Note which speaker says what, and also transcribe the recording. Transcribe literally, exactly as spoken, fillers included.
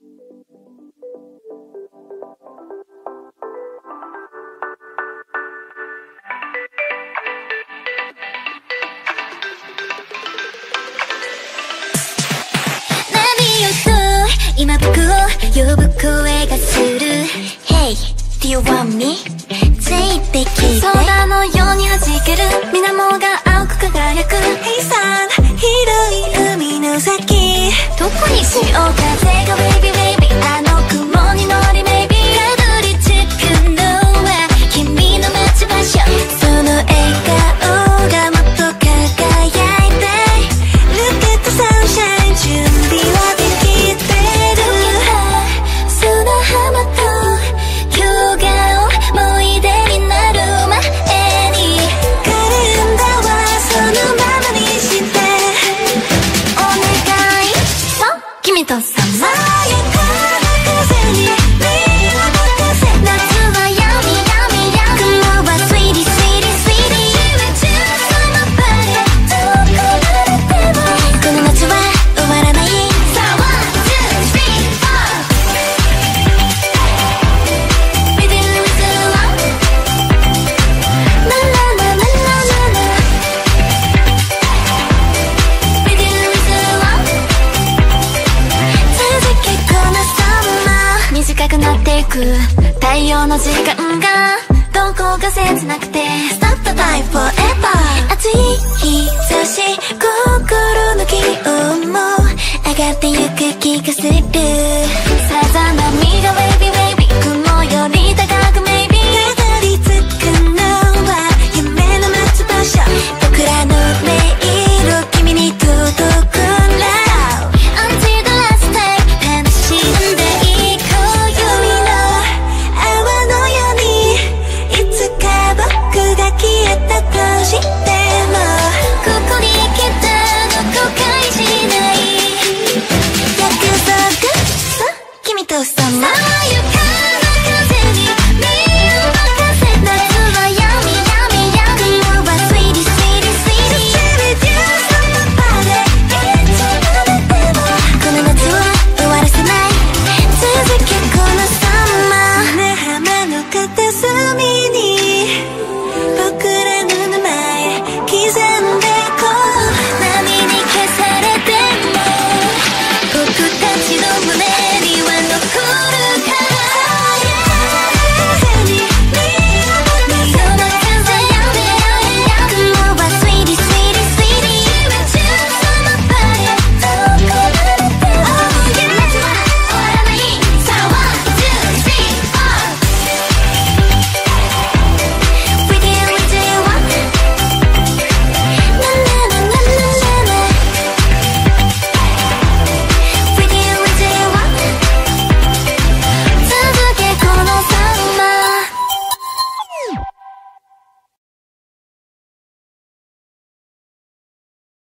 Speaker 1: 今僕を呼ぶ声がする Hey, do you want me? ついてきてソーダのように弾ける水面が青く輝く Hey sun 広い海の先どこに潮風が Baby baby あの雲に乗り Maybe たどり着くのは君の待ち場所その笑顔がもっと輝いて Look at the sunshine 準備はできて太陽の時間がどこか切なくて Stop the time forever 熱い日差し心の気温も上がってゆく気がする